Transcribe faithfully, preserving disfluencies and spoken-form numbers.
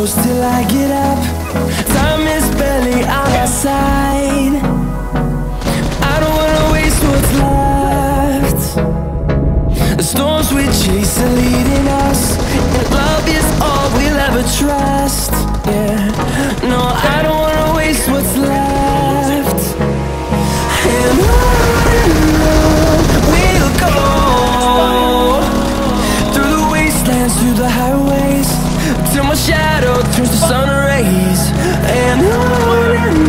close till I get up. Time is barely on our side. I don't wanna waste what's left. The storms we chase are leading us, and love is all we'll ever trust. Yeah, no, I don't wanna waste what's left. And on we'll go, through the wastelands, through the highways, till my shadow turns to sun rays. And on